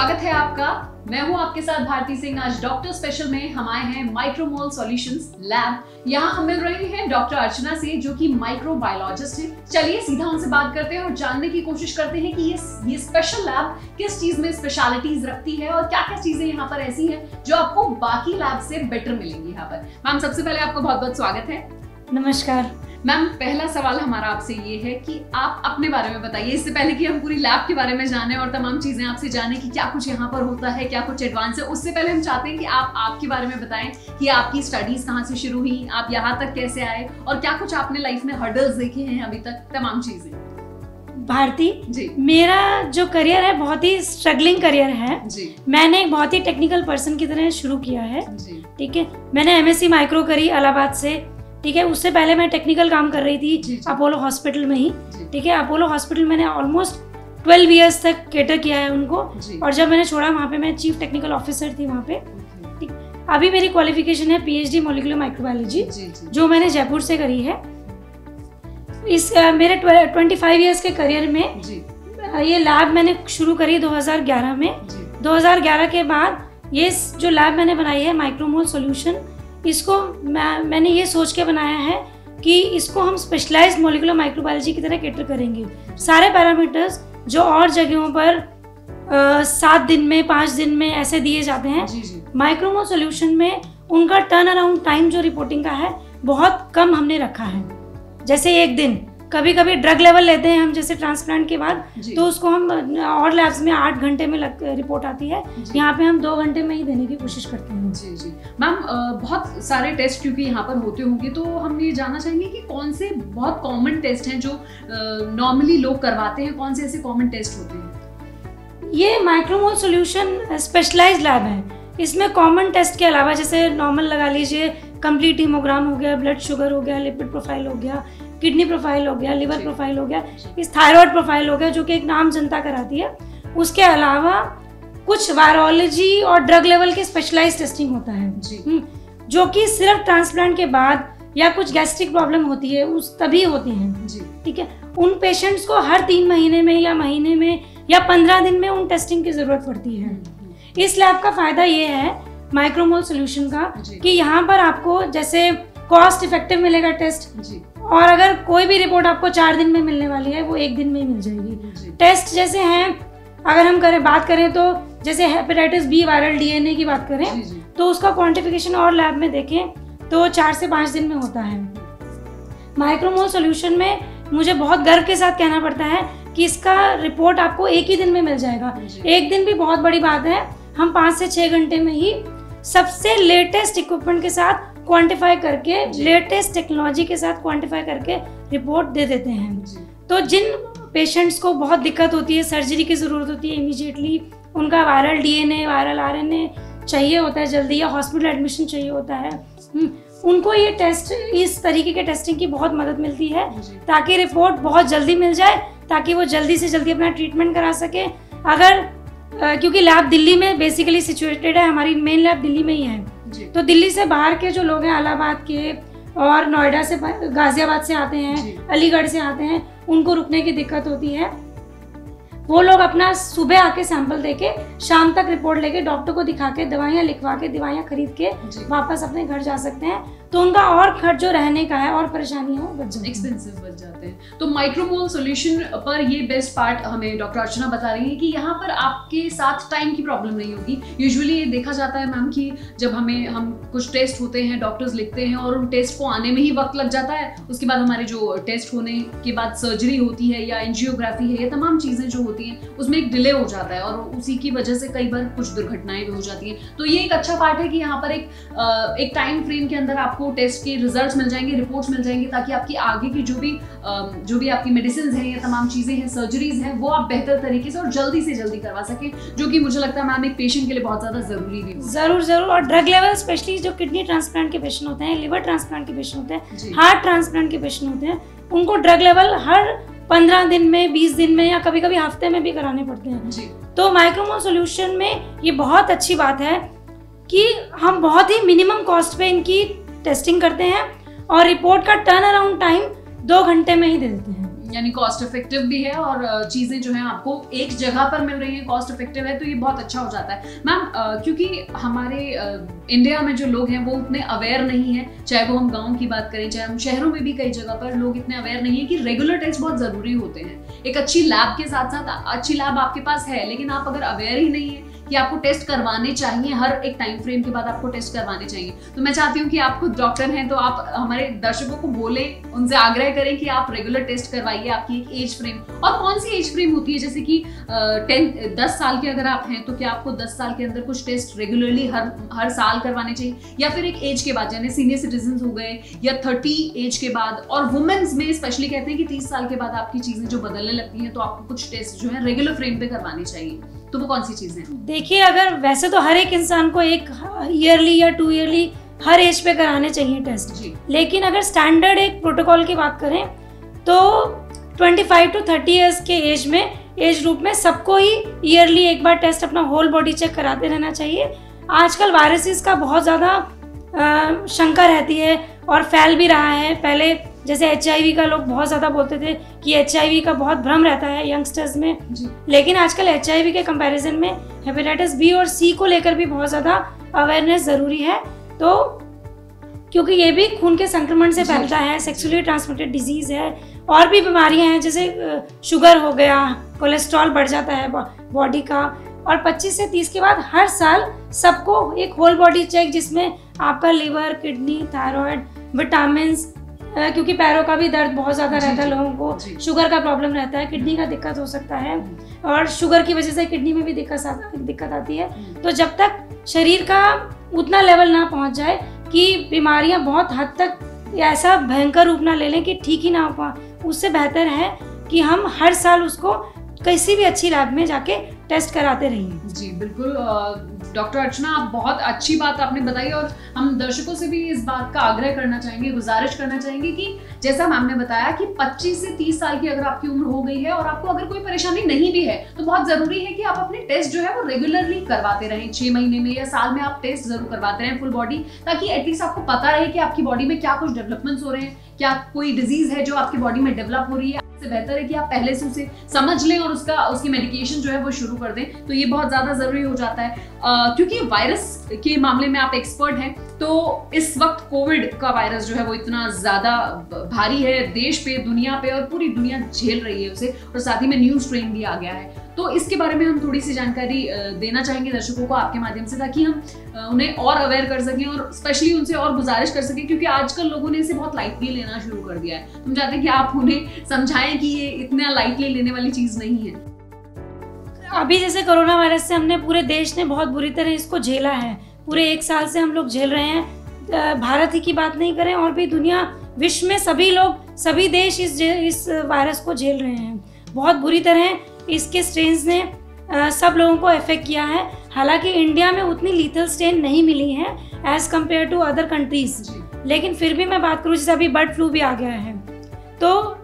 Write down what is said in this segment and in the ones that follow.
स्वागत है आपका। मैं हूं आपके साथ भारती सिंह। आज डॉक्टर स्पेशल में हम आए हैं माइक्रोमोल सॉल्यूशंस लैब। यहाँ हम मिल रहे हैं डॉक्टर अर्चना से, जो कि माइक्रोबायोलॉजिस्ट हैं। चलिए सीधा उनसे बात करते हैं और जानने की कोशिश करते हैं कि ये स्पेशल लैब किस चीज में स्पेशलिटीज रखती है और क्या क्या चीजें यहाँ पर ऐसी हैं जो आपको बाकी लैब से बेटर मिलेंगी यहाँ पर। मैम, सबसे पहले आपको बहुत बहुत स्वागत है। नमस्कार मैम, पहला सवाल हमारा आपसे ये है कि आप अपने बारे में बताइए, इससे पहले कि हम पूरी लैब के बारे में जाने और तमाम चीजें आपसे जाने कि क्या कुछ यहाँ पर होता है, क्या कुछ एडवांस है। उससे पहले हम चाहते हैं कि आप आपके बारे में बताएं कि आपकी स्टडीज कहाँ से शुरू हुई, आप यहाँ तक कैसे आए और क्या कुछ आपने लाइफ में हर्डल्स देखे हैं अभी तक, तमाम चीजें। भारती जी, मेरा जो करियर है बहुत ही स्ट्रगलिंग करियर है जी। मैंने एक बहुत ही टेक्निकल पर्सन की तरह शुरू किया है। जी, ठीक है, मैंने एमएससी माइक्रो करी इलाहाबाद से। ठीक है, उससे पहले मैं टेक्निकल काम कर रही थी अपोलो हॉस्पिटल में ही। ठीक है, अपोलो हॉस्पिटल मैंने ऑलमोस्ट 12 इयर्स तक केटर किया है उनको। और जब मैंने छोड़ा वहाँ पे मैं चीफ टेक्निकल ऑफिसर थी वहाँ पे। ठीक, अभी मेरी क्वालिफिकेशन है पीएचडी मॉलिक्यूलर माइक्रोबायोलॉजी, जो मैंने जयपुर से करी है। इस मेरे 25 इयर्स के करियर में ये लैब मैंने शुरू करी 2011 में। 2011 के बाद ये जो लैब मैंने बनाई है माइक्रोमोल सॉल्यूशन, इसको मैंने ये सोच के बनाया है कि इसको हम स्पेशलाइज्ड मॉलिक्यूलर माइक्रोबायोलॉजी की तरह कैटर करेंगे। सारे पैरामीटर्स जो और जगहों पर 7 दिन में 5 दिन में ऐसे दिए जाते हैं, माइक्रोमोल सॉल्यूशन में उनका टर्न अराउंड टाइम जो रिपोर्टिंग का है बहुत कम हमने रखा है। जैसे 1 दिन, कभी कभी ड्रग लेवल लेते हैं हम जैसे ट्रांसप्लांट के बाद, तो उसको हम और लैब्स में 8 घंटे में रिपोर्ट आती है, यहाँ पे हम 2 घंटे में ही देने की कोशिश करते हैं। जी जी मैम, बहुत सारे टेस्ट क्योंकि यहाँ पर होते होंगे, तो हम ये जानना चाहेंगे कि कौन से बहुत कॉमन टेस्ट हैं जो नॉर्मली लोग करवाते हैं, कौन से ऐसे कॉमन टेस्ट होते हैं? ये माइक्रोमोल सॉल्यूशन स्पेशलाइज्ड लैब है। इसमें कॉमन टेस्ट के अलावा जैसे नॉर्मल लगा लीजिए, कंप्लीट हीमोग्राम हो गया, ब्लड शुगर हो गया, लिपिड प्रोफाइल हो गया, किडनी प्रोफाइल हो गया, लिवर प्रोफाइल हो गया, इस थायराइड प्रोफाइल हो गया, जो कि एक नाम जनता कराती है। उसके अलावा कुछ वायरोलॉजी और ड्रग लेवल के स्पेशलाइज्ड टेस्टिंग होता है, जो कि सिर्फ ट्रांसप्लांट के बाद या कुछ गैस्ट्रिक प्रॉब्लम होती है उस तभी होती हैं। ठीक है, उन पेशेंट्स को हर 3 महीने में या महीने में या 15 दिन में उन टेस्टिंग की जरूरत पड़ती है। इस लैब का फायदा ये है माइक्रोमोल सॉल्यूशन का कि यहाँ पर आपको जैसे कॉस्ट इफेक्टिव मिलेगा टेस्ट, और अगर कोई भी रिपोर्ट आपको 4 दिन में मिलने वाली है वो 1 दिन में ही मिल जाएगी। टेस्ट जैसे हैं, अगर हम बात करें तो जैसे हेपेटाइटिस बी वायरल डीएनए की बात करें तो उसका क्वांटिफिकेशन और लैब में देखें तो 4 से 5 दिन में होता है। माइक्रोमोल सॉल्यूशन में मुझे बहुत गर्व के साथ कहना पड़ता है कि इसका रिपोर्ट आपको 1 ही दिन में मिल जाएगा। 1 दिन भी बहुत बड़ी बात है। हम 5 से 6 घंटे में ही सबसे लेटेस्ट इक्विपमेंट के साथ क्वांटिफाई करके, लेटेस्ट टेक्नोलॉजी के साथ क्वांटिफाई करके रिपोर्ट दे देते हैं। तो जिन पेशेंट्स को बहुत दिक्कत होती है, सर्जरी की ज़रूरत होती है इमीडिएटली, उनका वायरल डीएनए, वायरल आरएनए चाहिए होता है जल्दी, या हॉस्पिटल एडमिशन चाहिए होता है, उनको ये टेस्ट, इस तरीके के टेस्टिंग की बहुत मदद मिलती है ताकि रिपोर्ट बहुत जल्दी मिल जाए, ताकि वो जल्दी से जल्दी अपना ट्रीटमेंट करा सके। अगर क्योंकि लैब दिल्ली में बेसिकली सिचुएटेड है, हमारी मेन लैब दिल्ली में ही है, तो दिल्ली से बाहर के जो लोग हैं, इलाहाबाद के और नोएडा से, गाजियाबाद से आते हैं, अलीगढ़ से आते हैं, उनको रुकने की दिक्कत होती है। वो लोग अपना सुबह आके सैंपल देके शाम तक रिपोर्ट लेके डॉक्टर को दिखा के दवाइयाँ लिखवा के, दवाइयाँ खरीद के वापस अपने घर जा सकते हैं। तो उनका और खर्च जो रहने का है और परेशानी है बच जाती है, एक्सपेंसिव बच जाते हैं। तो माइक्रोमोल सॉल्यूशन पर ये बेस्ट पार्ट हमें डॉक्टर अर्चना बता रही है कि यहाँ पर आपके साथ टाइम की प्रॉब्लम नहीं होगी। यूजुअली ये देखा जाता है मैम कि जब हम कुछ टेस्ट होते हैं, डॉक्टर्स लिखते हैं और उन टेस्ट को आने में ही वक्त लग जाता है। उसके बाद हमारे जो टेस्ट होने के बाद सर्जरी होती है या एंजियोग्राफी है, ये तमाम चीज़ें जो होती हैं उसमें एक डिले हो जाता है और उसी की वजह से कई बार कुछ दुर्घटनाएं भी हो जाती हैं। तो ये एक अच्छा पार्ट है कि यहाँ पर एक टाइम फ्रेम के अंदर आपको टेस्ट के रिजल्ट्स मिल जाएंगे, रिपोर्ट्स मिल जाएंगी, ताकि आपकी आगे की जो भी आपकी मेडिसिन हैं या तमाम चीजें हैं, सर्जरीज हैं, वो आप बेहतर तरीके से और जल्दी से जल्दी करवा सकें, जो कि मुझे लगता है मैम एक पेशेंट के लिए बहुत ज्यादा जरूरी भी है। जरूर। और ड्रग लेवल स्पेशली जो किडनी ट्रांसप्लांट के पेशेंट होते हैं, लिवर ट्रांसप्लांट के पेशेंट होते हैं, हार्ट ट्रांसप्लांट के पेशेंट होते हैं, उनको ड्रग लेवल हर 15 दिन में, 20 दिन में या कभी कभी हफ्ते में भी कराने पड़ते हैं। तो माइक्रोमोल सॉल्यूशन में ये बहुत अच्छी बात है कि हम बहुत ही मिनिमम कॉस्ट पे इनकी टेस्टिंग करते हैं और रिपोर्ट का टर्न अराउंड टाइम 2 घंटे में ही दे देते हैं। यानी कॉस्ट इफेक्टिव भी है और चीज़ें जो हैं आपको एक जगह पर मिल रही हैं, कॉस्ट इफेक्टिव है, तो ये बहुत अच्छा हो जाता है। मैम क्योंकि हमारे इंडिया में जो लोग हैं वो उतने अवेयर नहीं है, चाहे वो हम गाँव की बात करें, चाहे हम शहरों में भी कई जगह पर लोग इतने अवेयर नहीं है कि रेगुलर टेस्ट बहुत ज़रूरी होते हैं। एक अच्छी लैब के साथ साथ अच्छी लैब आपके पास है, लेकिन आप अगर अवेयर ही नहीं है कि आपको टेस्ट करवाने चाहिए, हर एक टाइम फ्रेम के बाद आपको टेस्ट करवाने चाहिए, तो मैं चाहती हूँ कि आप खुद डॉक्टर हैं तो आप हमारे दर्शकों को बोले, उनसे आग्रह करें कि आप रेगुलर टेस्ट करवाइए। आपकी एक एज फ्रेम, और कौन सी एज फ्रेम होती है, जैसे कि 10 साल के अगर आप हैं तो क्या आपको 10 साल के अंदर कुछ टेस्ट रेगुलरली हर साल करवाने चाहिए, या फिर एक एज के बाद, यानी सीनियर सिटीजन हो गए या 30 एज के बाद, और वुमेन्स में स्पेशली कहते हैं कि 30 साल के बाद आपकी चीजें जो बदलने लगती हैं तो आपको कुछ टेस्ट जो है रेगुलर फ्रेम पे करवाने चाहिए, तो वो कौन सी चीजें हैं? देखिए, अगर वैसे तो हर एक इंसान को एक ईयरली या 2 ईयरली हर एज पे कराने चाहिए टेस्ट, लेकिन अगर स्टैंडर्ड एक प्रोटोकॉल की बात करें तो 25 to 30 इयर्स के एज ग्रुप में सबको ही ईयरली एक बार टेस्ट अपना होल बॉडी चेक कराते रहना चाहिए। आजकल वायरसेस का बहुत ज़्यादा शंका रहती है और फैल भी रहा है। पहले जैसे HIV का लोग बहुत ज़्यादा बोलते थे कि HIV का बहुत भ्रम रहता है यंगस्टर्स में, लेकिन आजकल HIV के कंपैरिजन में हेपेटाइटिस B और C को लेकर भी बहुत ज़्यादा अवेयरनेस ज़रूरी है। तो क्योंकि ये भी खून के संक्रमण से फैलता है, सेक्सुअली ट्रांसमिटेड डिजीज़ है, और भी बीमारियां हैं जैसे शुगर हो गया, कोलेस्ट्रॉल बढ़ जाता है बॉडी का। और 25 से 30 के बाद हर साल सबको एक होल बॉडी चेक, जिसमें आपका लिवर, किडनी, थायराइड, विटामिन्स, क्योंकि पैरों का भी दर्द बहुत ज़्यादा रहता है लोगों को, शुगर का प्रॉब्लम रहता है, किडनी का दिक्कत हो सकता है, और शुगर की वजह से किडनी में भी दिक्कत आती है। तो जब तक शरीर का उतना लेवल ना पहुंच जाए कि बीमारियां बहुत हद तक ऐसा भयंकर रूप ना ले लें कि ठीक ही ना हो पाए, उससे बेहतर है कि हम हर साल उसको किसी भी अच्छी लैब में जाके टेस्ट कराते रहिए। जी बिल्कुल डॉक्टर अर्चना, आप बहुत अच्छी बात आपने बताई, और हम दर्शकों से भी इस बात का आग्रह करना चाहेंगे, गुजारिश करना चाहेंगे कि जैसा मैम ने बताया कि 25 से 30 साल की अगर आपकी उम्र हो गई है और आपको अगर कोई परेशानी नहीं भी है तो बहुत जरूरी है कि आप अपने टेस्ट जो है वो रेगुलरली करवाते रहें। 6 महीने में या साल में आप टेस्ट जरूर करवाते रहें फुल बॉडी, ताकि एटलीस्ट आपको पता रहे कि आपकी बॉडी में क्या कुछ डेवलपमेंट्स हो रहे हैं, क्या कोई डिजीज है जो आपकी बॉडी में डेवलप हो रही है। इससे बेहतर है कि आप पहले से उसे समझ लें और उसकी मेडिकेशन जो है वो शुरू कर दें, तो ये बहुत ज्यादा जरूरी हो जाता है। क्योंकि वायरस के मामले में आप एक्सपर्ट हैं, तो इस वक्त कोविड का वायरस जो है वो इतना ज्यादा भारी है देश पे, दुनिया पे, और पूरी दुनिया झेल रही है उसे, और साथ ही में न्यू स्ट्रेन भी आ गया है। तो इसके बारे में हम थोड़ी सी जानकारी देना चाहेंगे दर्शकों को आपके माध्यम से, ताकि हम उन्हें और अवेयर कर सकें और स्पेशली उनसे और गुजारिश कर सकें, क्योंकि आजकल लोगों ने इसे बहुत लाइटली लेना शुरू कर दिया है। हम चाहते हैं कि आप उन्हें समझाएं कि ये इतना लाइटली लेने वाली चीज नहीं है। अभी जैसे कोरोना वायरस से हमने, पूरे देश ने बहुत बुरी तरह इसको झेला है, पूरे 1 साल से हम लोग झेल रहे हैं। भारत ही की बात नहीं करें, और भी दुनिया, विश्व में सभी लोग, सभी देश इस वायरस को झेल रहे हैं बहुत बुरी तरह। इसके स्ट्रेन्स ने सब लोगों को अफेक्ट किया है। हालांकि इंडिया में उतनी लीथल स्ट्रेन नहीं मिली है as compare to other countries, लेकिन फिर भी मैं बात करूँ, जैसे अभी बर्ड फ्लू भी आ गया है, तो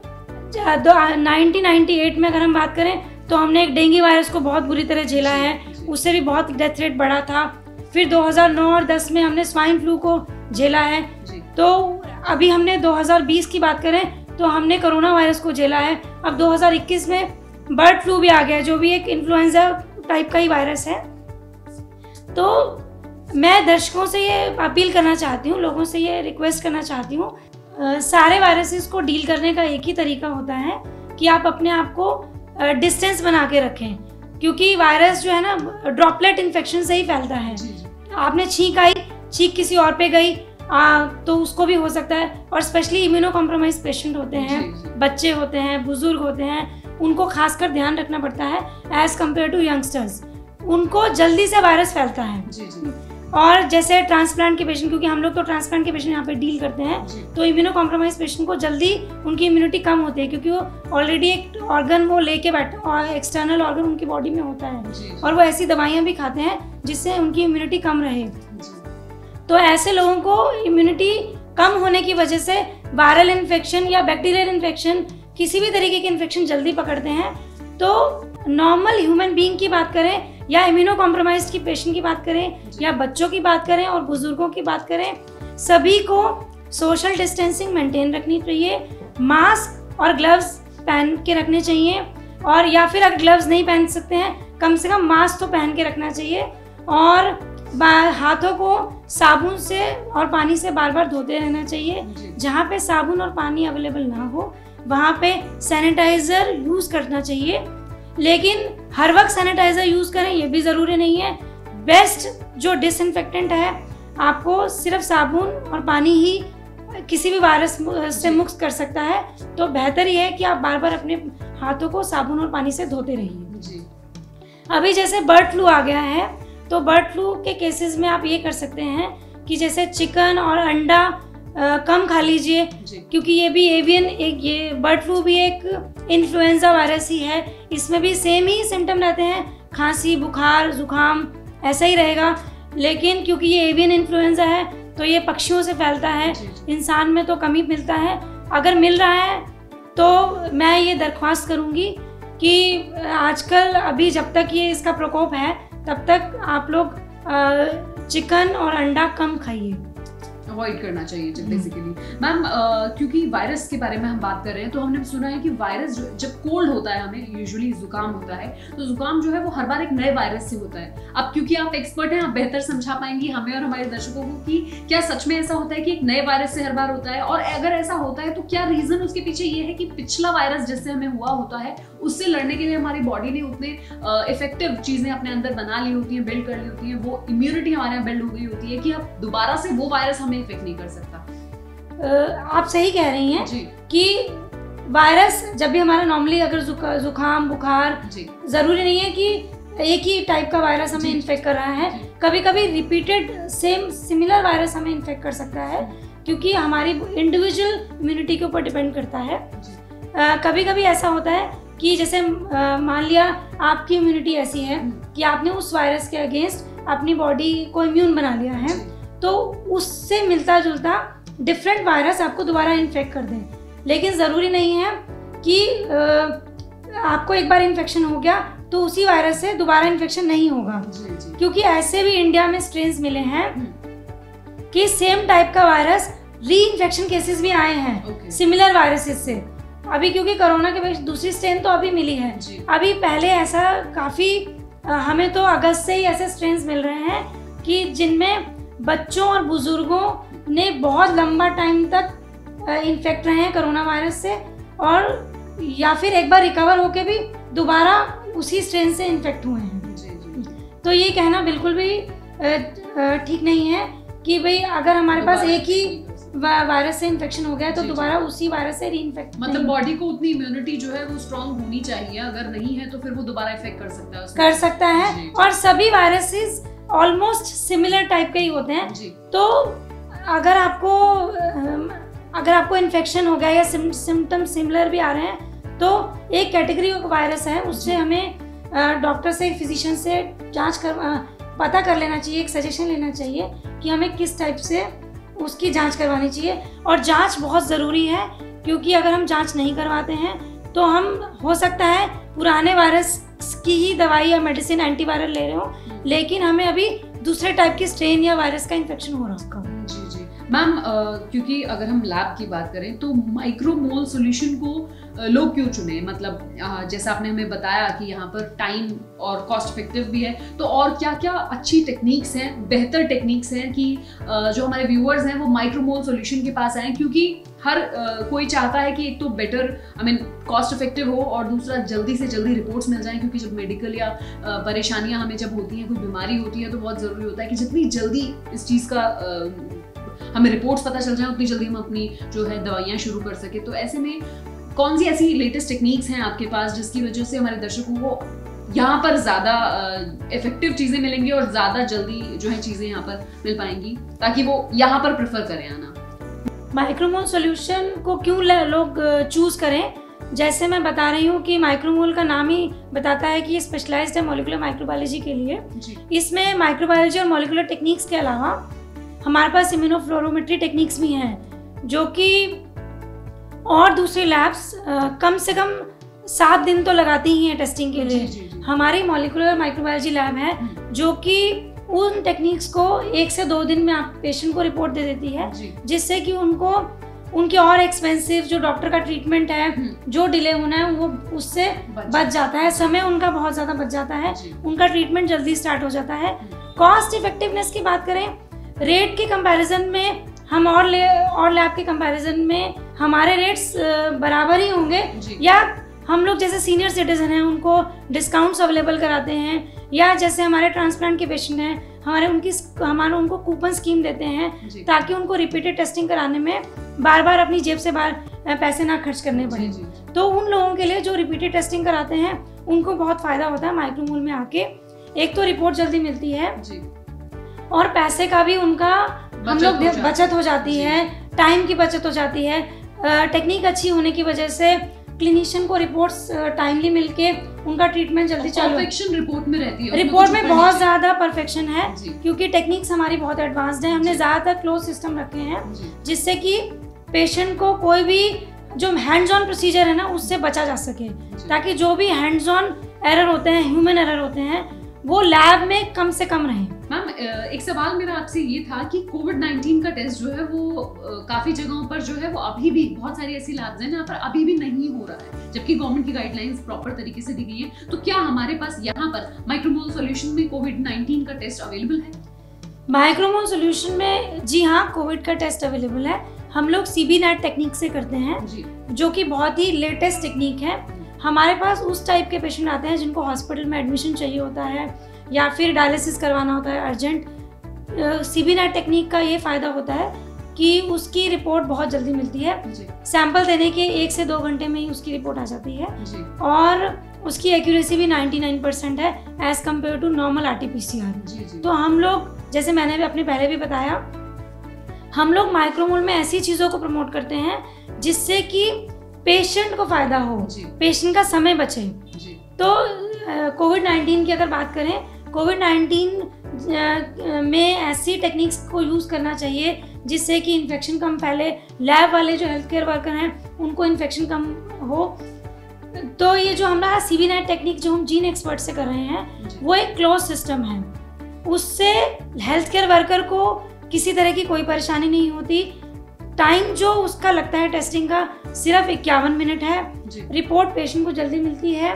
1998 में अगर हम बात करें तो हमने एक डेंगू वायरस को बहुत बुरी तरह झेला है, उससे भी बहुत डेथ रेट बढ़ा था। फिर 2009 और 10 में हमने स्वाइन फ्लू को झेला है। तो अभी हमने 2020 की बात करें तो हमने कोरोना वायरस को झेला है। अब 2021 में बर्ड फ्लू भी आ गया, जो भी एक इन्फ्लुएंजा टाइप का ही वायरस है। तो मैं दर्शकों से ये अपील करना चाहती हूँ, लोगों से ये रिक्वेस्ट करना चाहती हूँ, सारे वायरसेस को डील करने का एक ही तरीका होता है कि आप अपने आप को डिस्टेंस बना के रखें, क्योंकि वायरस जो है ना ड्रॉपलेट इन्फेक्शन से ही फैलता है। आपने छींक आई, छींक किसी और पे गई तो उसको भी हो सकता है। और स्पेशली इम्यूनो कॉम्प्रोमाइज पेशेंट होते हैं, बच्चे होते हैं, बुजुर्ग होते हैं, उनको खासकर ध्यान रखना पड़ता है एज कम्पेयर टू यंगस्टर्स। उनको जल्दी से वायरस फैलता है। और जैसे ट्रांसप्लांट के पेशेंट, क्योंकि हम लोग तो ट्रांसप्लांट के पेशेंट यहाँ पे डील करते हैं, तो इम्यूनो कॉम्प्रोमाइज पेशेंट को जल्दी उनकी इम्यूनिटी कम होती है, क्योंकि वो ऑलरेडी एक ऑर्गन वो लेके बैठा, एक्सटर्नल ऑर्गन उनकी बॉडी में होता है, और वो ऐसी दवाइयाँ भी खाते हैं जिससे उनकी इम्यूनिटी कम रहे। तो ऐसे लोगों को इम्यूनिटी कम होने की वजह से वायरल इन्फेक्शन या बैक्टीरियल इन्फेक्शन, किसी भी तरीके के इन्फेक्शन जल्दी पकड़ते हैं। तो नॉर्मल ह्यूमन बीइंग की बात करें या इम्यूनो कॉम्प्रोमाइज की पेशेंट की बात करें या बच्चों की बात करें और बुजुर्गों की बात करें, सभी को सोशल डिस्टेंसिंग मेंटेन रखनी चाहिए, मास्क और ग्लव्स पहन के रखने चाहिए, और या फिर अगर ग्लव्स नहीं पहन सकते हैं कम से कम मास्क तो पहन के रखना चाहिए, और हाथों को साबुन से और पानी से बार बार धोते रहना चाहिए। जहाँ पे साबुन और पानी अवेलेबल ना हो वहाँ पे सैनिटाइज़र यूज़ करना चाहिए, लेकिन हर वक्त सैनिटाइज़र यूज़ करें ये भी ज़रूरी नहीं है। बेस्ट जो डिसइंफेक्टेंट है, आपको सिर्फ साबुन और पानी ही किसी भी वायरस से मुक्त कर सकता है, तो बेहतर ही है कि आप बार बार अपने हाथों को साबुन और पानी से धोते रहिए। अभी जैसे बर्ड फ्लू आ गया है, तो बर्ड फ्लू के केसेस में आप ये कर सकते हैं कि जैसे चिकन और अंडा कम खा लीजिए, क्योंकि ये भी एवियन ये बर्ड फ्लू भी एक इन्फ्लुएंजा वायरस ही है। इसमें भी सेम ही सिम्टम रहते हैं, खांसी, बुखार, जुकाम ऐसा ही रहेगा, लेकिन क्योंकि ये एवियन इन्फ्लुएंजा है तो ये पक्षियों से फैलता है, इंसान में तो कम ही मिलता है। अगर मिल रहा है तो मैं ये दरख्वास्त करूँगी कि आजकल अभी जब तक ये इसका प्रकोप है तब तक आप लोग चिकन और अंडा कम खाइए, अवॉइड करना चाहिए बेसिकली। मैम क्योंकि वायरस के बारे में हम बात कर रहे हैं, तो हमने सुना है कि वायरस जब कोल्ड होता है, हमें यूजुअली जुकाम होता है, तो जुकाम जो है वो हर बार एक नए वायरस से होता है। अब क्योंकि आप एक्सपर्ट हैं, आप बेहतर समझा पाएंगी हमें और हमारे दर्शकों को कि क्या सच में ऐसा होता है कि एक नए वायरस से हर बार होता है, और अगर ऐसा होता है तो क्या रीजन उसके पीछे ये है कि पिछला वायरस जिससे हमें हुआ होता है उससे लड़ने के लिए हमारी बॉडी ने उतने इफेक्टिव चीजें अपने अंदर बना ली होती हैं, बिल्ड कर ली होती हैं, वो इम्यूनिटी हमारे यहाँ बिल्ड हो गई होती है कि अब दोबारा से वो वायरस हमें इफेक्ट नहीं कर सकता। आप सही कह रही हैं कि वायरस जब भी हमारा नॉर्मली अगर जुकाम, बुखार, जरूरी नहीं है कि एक ही टाइप का वायरस हमें इन्फेक्ट कर रहा है, कभी कभी रिपीटेड सेम सिमिलर वायरस हमें इन्फेक्ट कर सकता है, क्योंकि हमारी इंडिविजुअल इम्यूनिटी के ऊपर डिपेंड करता है। कभी कभी ऐसा होता है कि जैसे मान लिया आपकी इम्यूनिटी ऐसी है कि आपने उस वायरस के अगेंस्ट अपनी बॉडी को इम्यून बना लिया है, तो उससे मिलता जुलता डिफरेंट वायरस आपको दोबारा इन्फेक्ट कर दें, लेकिन ज़रूरी नहीं है कि आपको एक बार इन्फेक्शन हो गया तो उसी वायरस से दोबारा इन्फेक्शन नहीं होगा, क्योंकि ऐसे भी इंडिया में स्ट्रेन्स मिले हैं कि सेम टाइप का वायरस री इन्फेक्शन केसेस भी आए हैं सिमिलर वायरसेस से। अभी क्योंकि कोरोना के बाद दूसरी स्ट्रेन तो अभी मिली है, अभी पहले ऐसा काफ़ी हमें तो अगस्त से ही ऐसे स्ट्रेन्स मिल रहे हैं कि जिनमें बच्चों और बुजुर्गों ने बहुत लंबा टाइम तक इन्फेक्ट रहे हैं कोरोना वायरस से, और या फिर एक बार रिकवर होके भी दोबारा उसी स्ट्रेन से इन्फेक्ट हुए हैं। तो ये कहना बिल्कुल भी ठीक नहीं है कि भाई अगर हमारे पास एक ही वायरस से इन्फेक्शन हो गया तो दोबारा उसी वायरस से रीइन्फेक्ट, मतलब बॉडी को उतनी इम्यूनिटी जो है वो स्ट्रांग होनी चाहिए, अगर नहीं है तो फिर वो दोबारा इफेक्ट कर सकता है। और सभी वायरसेस ऑलमोस्ट सिमिलर टाइप के ही होते हैं, तो अगर आपको इन्फेक्शन हो गया या सिम्टम सिमिलर भी आ रहे हैं तो एक कैटेगरी का वायरस है, उससे हमें डॉक्टर से, फिजिशियन से पता कर लेना चाहिए, एक सजेशन लेना चाहिए कि हमें किस टाइप से उसकी जांच करवानी चाहिए। और जांच बहुत ज़रूरी है, क्योंकि अगर हम जांच नहीं करवाते हैं तो हम हो सकता है पुराने वायरस की ही दवाई या मेडिसिन एंटीवायरल ले रहे हो, लेकिन हमें अभी दूसरे टाइप की स्ट्रेन या वायरस का इन्फेक्शन हो रहा है। जी मैम, क्योंकि अगर हम लैब की बात करें तो माइक्रोमोल सॉल्यूशन को लोग क्यों चुने, मतलब जैसा आपने हमें बताया कि यहाँ पर टाइम और कॉस्ट इफेक्टिव भी है, तो और क्या क्या अच्छी टेक्निक्स हैं, बेहतर टेक्निक्स हैं कि जो हमारे व्यूअर्स हैं वो माइक्रोमोल सॉल्यूशन के पास आएँ, क्योंकि हर कोई चाहता है कि एक तो बेटर कॉस्ट इफेक्टिव हो और दूसरा जल्दी से जल्दी रिपोर्ट्स मिल जाएं, क्योंकि जब मेडिकल या परेशानियां हमें जब होती हैं, कोई बीमारी होती है, तो बहुत ज़रूरी होता है कि जितनी जल्दी इस चीज़ का हमें रिपोर्ट्स पता चल जाए उतनी जल्दी हम अपनी जो है दवाइयाँ शुरू कर सके। तो ऐसे में कौन सी ऐसी लेटेस्ट टेक्निक्स हैं आपके पास जिसकी वजह से हमारे दर्शकों को यहाँ पर ज़्यादा इफेक्टिव चीज़ें मिलेंगी और ज़्यादा जल्दी जो है चीज़ें यहाँ पर मिल पाएंगी, ताकि वो यहाँ पर प्रेफर करें आना? माइक्रोमोल सॉल्यूशन को क्यों लोग चूज करें, जैसे मैं बता रही हूँ कि माइक्रोमोल का नाम ही बताता है कि ये स्पेशलाइज्ड है मॉलिक्यूलर माइक्रोबायोलॉजी के लिए। इसमें माइक्रोबायोलॉजी और मॉलिक्यूलर टेक्निक्स के अलावा हमारे पास इम्यूनोफ्लोरोमेट्री टेक्निक्स भी हैं, जो कि और दूसरी लैब्स कम से कम 7 दिन तो लगाती ही हैं टेस्टिंग के लिए। हमारी मॉलिक्यूलर माइक्रोबायोलॉजी लैब है जो कि उन टेक्निक्स को 1 से 2 दिन में आप पेशेंट को रिपोर्ट दे देती है, जिससे कि उनको उनके और एक्सपेंसिव जो डॉक्टर का ट्रीटमेंट है, जो डिले होना है वो उससे बच जाता है, समय उनका बहुत ज़्यादा बच जाता है, उनका ट्रीटमेंट जल्दी स्टार्ट हो जाता है। कॉस्ट इफेक्टिवनेस की बात करें, रेट के कंपैरिजन में हम और लैब के कंपैरिजन में हमारे रेट्स बराबर ही होंगे, या हम लोग जैसे सीनियर सिटीजन हैं उनको डिस्काउंट्स अवेलेबल कराते हैं, या जैसे हमारे ट्रांसप्लांट के पेशेंट हैं हमारे उनको कूपन स्कीम देते हैं ताकि उनको रिपीटेड टेस्टिंग कराने में बार बार अपनी जेब से पैसे ना खर्च करने पड़े। तो उन लोगों के लिए जो रिपीटेड टेस्टिंग कराते हैं उनको बहुत फ़ायदा होता है माइक्रोमोल में आके। एक तो रिपोर्ट जल्दी मिलती है और पैसे का भी उनका हम लोग बचत हो जाती है, टाइम की बचत हो जाती है। टेक्निक अच्छी होने की वजह से क्लिनिशियन को रिपोर्ट्स टाइमली मिलके उनका ट्रीटमेंट जल्दी चालू। परफेक्शन रिपोर्ट में रहती है, रिपोर्ट में बहुत ज़्यादा परफेक्शन है क्योंकि टेक्निक्स हमारी बहुत एडवांस्ड है। हमने ज़्यादातर क्लोज सिस्टम रखे हैं जिससे कि पेशेंट को कोई भी जो हैंड्स ऑन प्रोसीजर है ना उससे बचा जा सके, ताकि जो भी हैंड्स ऑन एरर होते हैं, ह्यूमन एरर होते हैं, वो लैब में कम से कम रहे। मैम एक सवाल मेरा आपसे ये था कि कोविड-19 का टेस्ट जो है वो काफ़ी जगहों पर जो है वो अभी भी बहुत सारी ऐसी लैब्स हैं जहाँ पर अभी भी नहीं हो रहा है, जबकि गवर्नमेंट की गाइडलाइंस प्रॉपर तरीके से दी गई है। तो क्या हमारे पास यहाँ पर माइक्रोमोल सॉल्यूशन में कोविड-19 का टेस्ट अवेलेबल है? माइक्रोमोल सॉल्यूशन में जी हाँ, कोविड का टेस्ट अवेलेबल है। हम लोग CBNAT टेक्निक से करते हैं जो कि बहुत ही लेटेस्ट टेक्निक है। हमारे पास उस टाइप के पेशेंट आते हैं जिनको हॉस्पिटल में एडमिशन चाहिए होता है या फिर डायलिसिस करवाना होता है अर्जेंट। CBNAT टेक्निक का ये फ़ायदा होता है कि उसकी रिपोर्ट बहुत जल्दी मिलती है। सैंपल देने के 1 से 2 घंटे में ही उसकी रिपोर्ट आ जाती है और उसकी एक्यूरेसी भी 99% है as compare to normal RT-PCR। तो हम लोग, जैसे मैंने भी अपने पहले भी बताया, हम लोग माइक्रोमोल में ऐसी चीज़ों को प्रमोट करते हैं जिससे कि पेशेंट को फ़ायदा हो, पेशेंट का समय बचे। तो कोविड-19 की अगर बात करें, कोविड-19 में ऐसी टेक्निक्स को यूज़ करना चाहिए जिससे कि इन्फेक्शन कम फैले, लैब वाले जो हेल्थ केयर वर्कर हैं उनको इन्फेक्शन कम हो। तो ये जो हमारा CBNAT टेक्निक जो हम जीन एक्सपर्ट से कर रहे हैं वो एक क्लोज सिस्टम है, उससे हेल्थ केयर वर्कर को किसी तरह की कोई परेशानी नहीं होती। टाइम जो उसका लगता है टेस्टिंग का सिर्फ 51 मिनट है। रिपोर्ट पेशेंट को जल्दी मिलती है।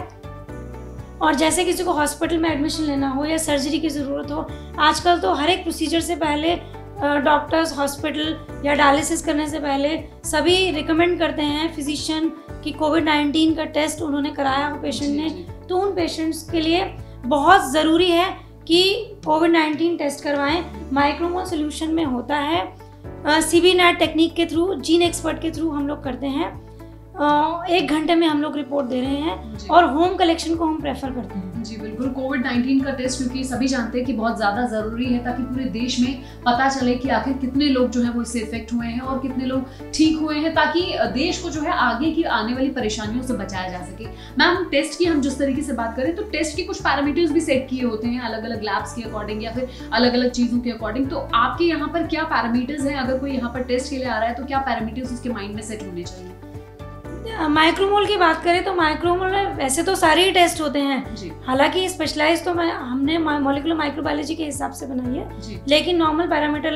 और जैसे किसी को हॉस्पिटल में एडमिशन लेना हो या सर्जरी की ज़रूरत हो, आजकल तो हर एक प्रोसीजर से पहले डॉक्टर्स हॉस्पिटल या डायलिसिस करने से पहले सभी रिकमेंड करते हैं फिजिशियन कि कोविड-19 का टेस्ट उन्होंने कराया हो पेशेंट ने। तो उन पेशेंट्स के लिए बहुत ज़रूरी है कि कोविड-19 टेस्ट करवाएं। माइक्रोमोल सॉल्यूशन में होता है, CBNAT टेक्निक के थ्रू, जीन एक्सपर्ट के थ्रू हम लोग करते हैं। 1 घंटे में हम लोग रिपोर्ट दे रहे हैं और होम कलेक्शन को हम प्रेफर करते हैं। जी बिल्कुल, कोविड-19 का टेस्ट क्योंकि सभी जानते हैं कि बहुत ज़्यादा ज़रूरी है ताकि पूरे देश में पता चले कि आखिर कितने लोग जो है वो इससे इफेक्ट हुए हैं और कितने लोग ठीक हुए हैं, ताकि देश को जो है आगे की आने वाली परेशानियों से बचाया जा सके। मैम, टेस्ट की हम जिस तरीके से बात करें तो टेस्ट के कुछ पैरामीटर्स भी सेट किए होते हैं अलग अलग लैब्स के अकॉर्डिंग या फिर अलग अलग चीज़ों के अकॉर्डिंग। तो आपके यहाँ पर क्या पैरामीटर्स हैं? अगर कोई यहाँ पर टेस्ट के लिए आ रहा है तो क्या पैरामीटर्स उसके माइंड में सेट होने चाहिए? माइक्रोमोल की बात करें तो माइक्रोमोल में वैसे तो सारे ही टेस्ट होते हैं, हालांकि स्पेशलाइज तो हमने मॉलिक्यूलर माइक्रोबायोलॉजी के हिसाब से बनाई है, लेकिन नॉर्मल पैरामीटर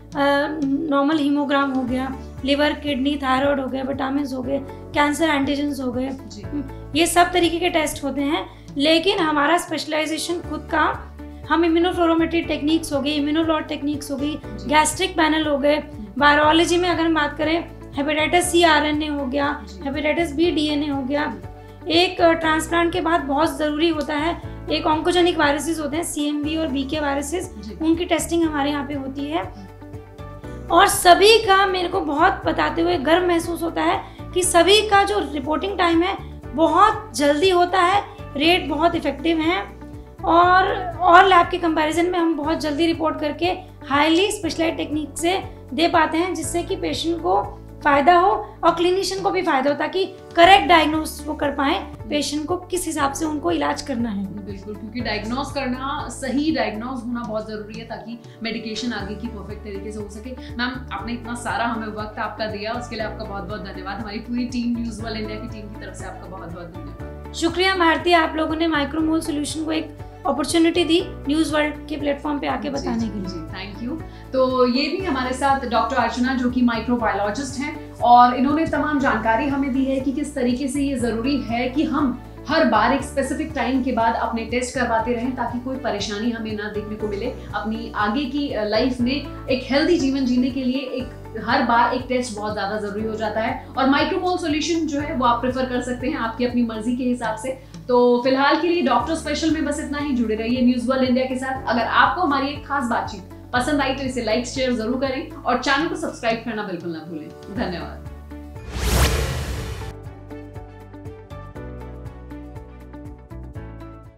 नॉर्मल हीमोग्राम हो गया, लिवर, किडनी, थायराइड हो गए, विटामिन हो गए, कैंसर एंटीजेंस हो गए, ये सब तरीके के टेस्ट होते हैं। लेकिन हमारा स्पेशलाइजेशन खुद का, हम इम्यूनोफ्लोरोमेट्री टेक्निक्स हो गई, इम्यूनोलॉट टेक्निक्स हो गई, गैस्ट्रिक पैनल हो गए। वायरोलॉजी में अगर हम बात करें, हेपेटाइटिस C RNA हो गया, हेपेटाइटिस B DNA हो गया। एक ट्रांसप्लांट के बाद बहुत ज़रूरी होता है, एक ऑन्कोजेनिक वायरसेस होते हैं, CMV और BK वायरसेस, उनकी टेस्टिंग हमारे यहाँ पे होती है। और सभी का मेरे को बहुत बताते हुए गर्व महसूस होता है कि सभी का जो रिपोर्टिंग टाइम है बहुत जल्दी होता है, रेट बहुत इफेक्टिव हैं और लैब के कंपैरिजन में हम बहुत जल्दी रिपोर्ट करके हाईली स्पेशलाइज्ड टेक्निक से दे पाते हैं, जिससे कि पेशेंट को फ़ायदा हो और क्लिनिशियन को भी फ़ायदा हो, ताकि करेक्ट डायग्नोस वो कर पाएँ पेशेंट को किस हिसाब से उनको इलाज करना है। बिल्कुल, क्योंकि डायग्नोस करना, सही डायग्नोस होना बहुत ज़रूरी है ताकि मेडिकेशन आगे की परफेक्ट तरीके से हो सके। मैम, आपने इतना सारा हमें वक्त आपका दिया, उसके लिए आपका बहुत बहुत धन्यवाद। हमारी पूरी टीम, न्यूज़ वर्ल्ड इंडिया की टीम की तरफ से आपका बहुत बहुत धन्यवाद। शुक्रिया भारती, आप लोगों ने माइक्रोमोल सॉल्यूशन को एक अपॉर्चुनिटी दी न्यूज़ वर्ल्ड के प्लेटफॉर्म पे आके बताने के लिए। Thank you. तो ये भी हमारे साथ डॉक्टर अर्चना जो कि माइक्रोबायोलॉजिस्ट हैं, और इन्होंने तमाम जानकारी हमें दी है कि किस तरीके से ये ज़रूरी है कि हम हर बार एक स्पेसिफिक टाइम के बाद अपने टेस्ट करवाते रहें, ताकि कोई परेशानी हमें ना देखने को मिले। अपनी आगे की लाइफ में एक हेल्दी जीवन जीने के लिए एक हर बार एक टेस्ट बहुत ज़्यादा ज़रूरी हो जाता है, और माइक्रोमोल सॉल्यूशन जो है वो आप प्रेफर कर सकते हैं आपकी अपनी मर्जी के हिसाब से। तो फिलहाल के लिए डॉक्टर स्पेशल में बस इतना ही। जुड़े रहिए न्यूज़ वर्ल्ड इंडिया के साथ। अगर आपको हमारी एक खास बातचीत पसंद आई तो इसे लाइक शेयर जरूर करें, और चैनल को सब्सक्राइब करना बिल्कुल ना भूलें। धन्यवाद।